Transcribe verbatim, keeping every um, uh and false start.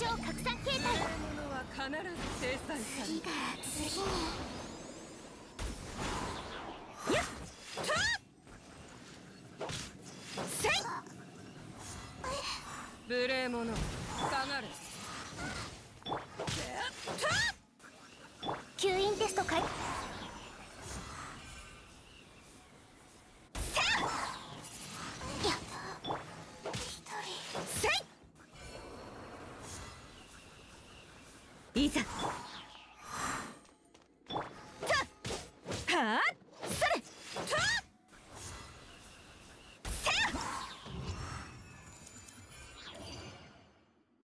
超拡散形態。 ものは必ず制裁される。 次が次に。 やっとせい無礼者下がれ。 吸引テスト開。いざ